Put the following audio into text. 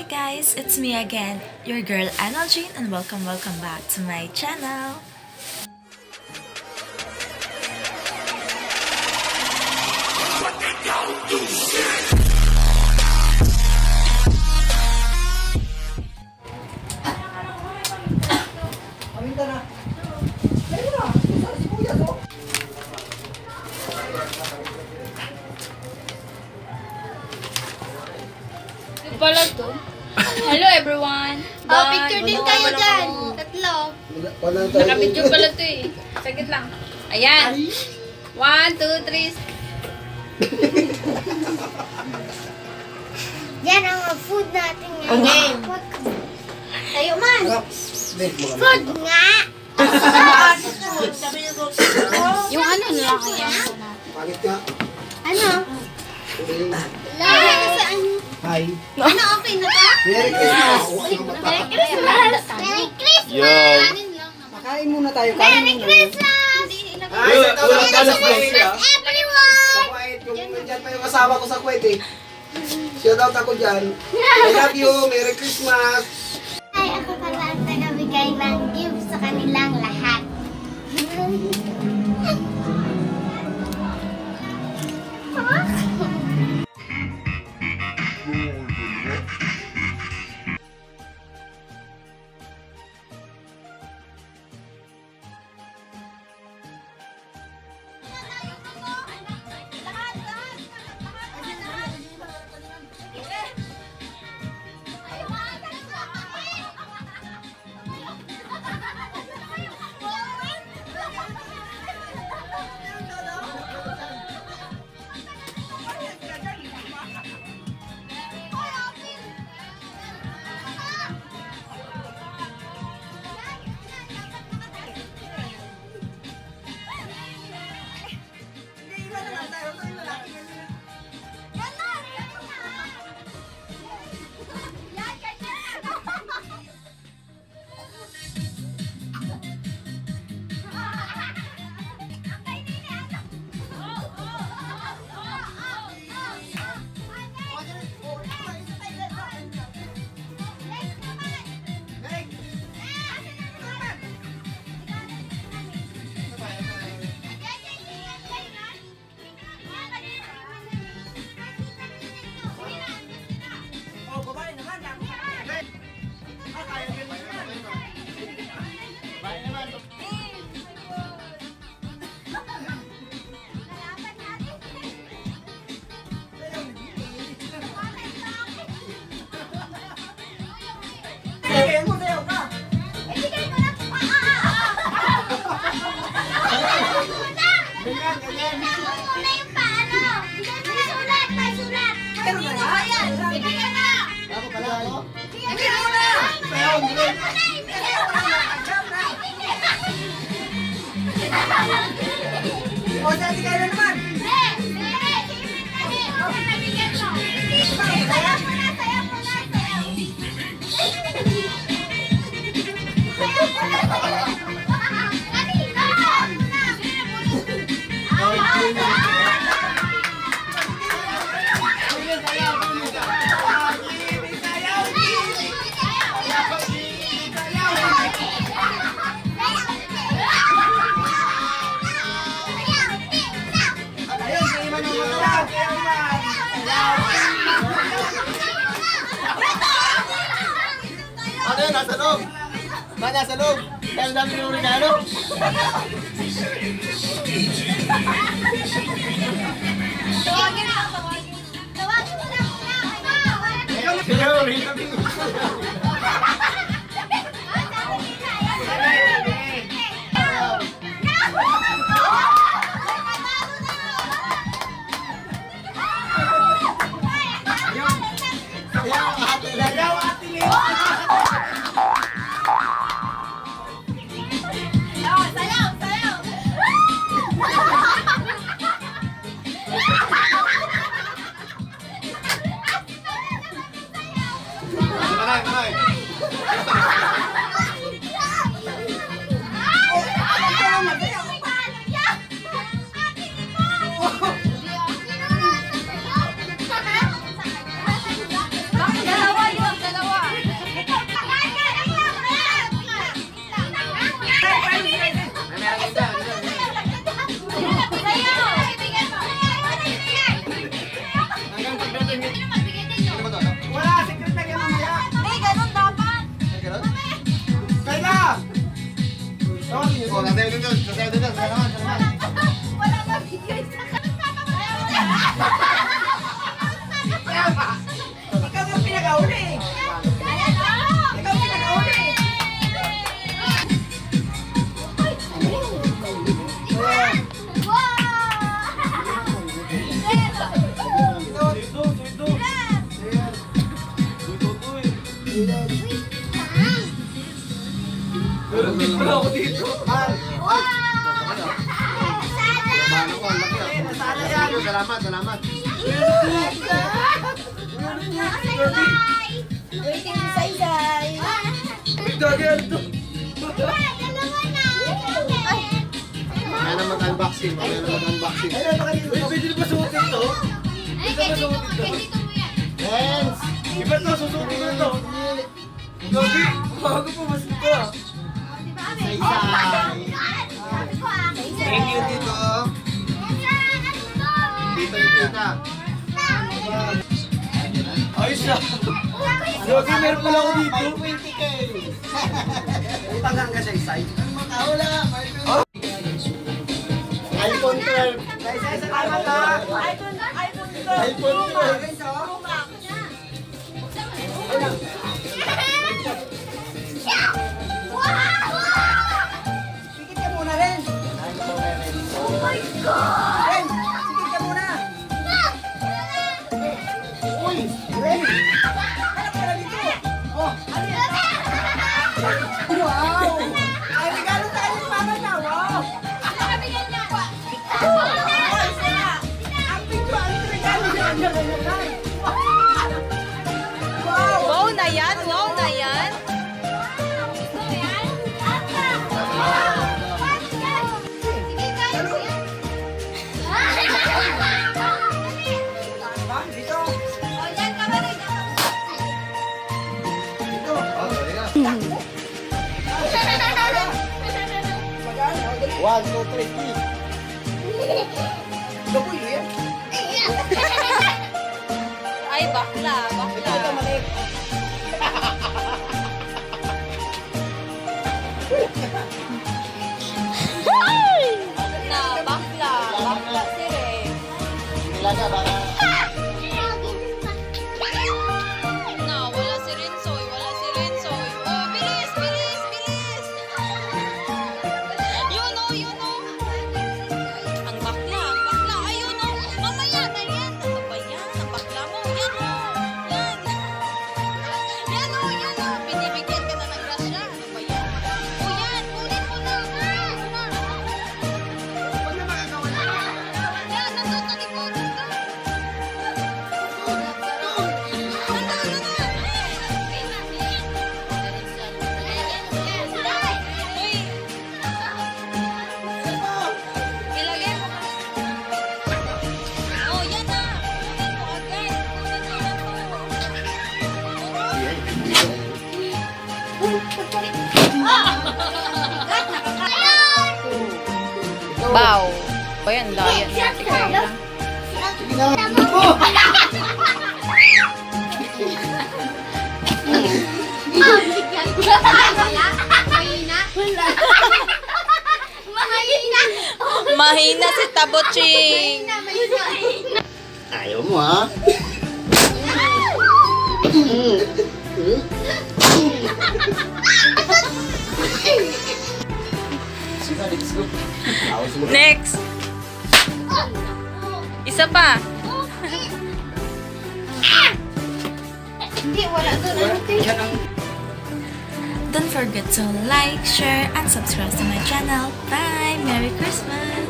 guys, it's me again, your girl Anna Jane, and welcome back to my channel. Pala to. Hello everyone. Picture din kayo dyan. Tatlo. Naka-picture pala to eh. Sagit lang. Ayan. 1, 2, 3. Yan ang food natin ngayon. Tayo man. Food nga. Yung ano na kaya. Ano? Hi. Ano, okay na ba? Merry Christmas. Merry Christmas! Merry Christmas! Makain muna tayo. Merry Christmas! Ay, Merry Christmas, everyone! Dyan pa yung kasama ko sa Kuwait eh. Shout out ako dyan. I love you. Merry Christmas. Ay, ako pala ang tagabigay ng gift sa kanilang lahat. O, dati kayo na naman. Ano yun? Nasa loob? Ba, nasa loob? Kaya ang dami yung regalo? Tawagin mo na Manay, manay. O, sasayaw din doon. Sasayaw din doon. Sa naman, sa naman. Wala na video isa ka. Ikaw yung pinakauli. Ikaw yung pinakauli. Wala ako dito. Paano ko? Ang laki ah. Salamat, salamat. Waiting si Saysay. Gagawin to. Kaya na mag-unboxing. Kaya na mag-unboxing. Pwede na ba suotin to? Friends! Iba to, susuotin ko to. Gabi, bago po mas ito ah. Saysay! Thank you, Tito. Tito yung tita. Ayos siya. Gabi, meron pala ako dito. 20K! Utang ka siya, Isay. Wala! iPhone 12! Isay, salamat ha. iPhone 12! Sikit ka muna rin. Oh my God! Ren, sikit ka muna. Uy! Ren, hanap ka na dito. Oh, ano yan? Wow! Ay, regalo tayo ni Mama na. Wow! Ang picture, ang regalo niya. Wow! Wow na yan! Wow na yan! Ba, dito. Dito. Oh, sorry na. Magaan, oh, dali. 1, 2, 3, please! Gaboy, yan. Ay, bakla! Ito, Bakla! maliit. Na, bakla! Bakla sire! Nilaga, baka... Na, wala si Rinsoy! Wala si Rinsoy! Oh, bilis! Bilis! Bilis! Yun o! Yun o! Ang bakla! Ang bakla! Ayun o! Mamaya na yan! Ano ba yan? Ang bakla mo! Yan o! Yan! Yan o! Yan o! Binibigyan ka na ng grasya! Ano ba yan? O yan! Kunin mo na! Yan! Nandun na likod! Uy! Ilagay mo. Oh, yan na! Kunin mo agad! Kunin mo na to. Bow! O yan, dayan natin kayo lang. Mahina si Taboching! Ayaw mo, ha? Sige, let's go. Next! Isa pa! Hindi, wala doon. Ano ito? Yan ang Don't forget to like, share, and subscribe to my channel. Bye! Merry Christmas!